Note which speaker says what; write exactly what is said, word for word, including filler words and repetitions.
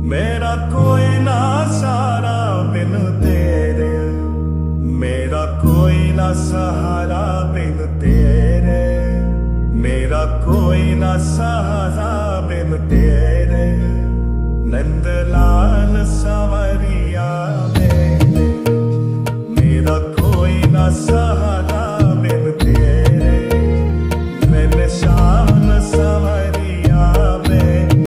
Speaker 1: मेरा कोई ना सहारा बिन तेरे, मेरा कोई ना सहारा बिन तेरे, मेरा कोई ना सहारा बिन तेरे। नंद लाल संवरिया मेरे, मेरा कोई ना सहारा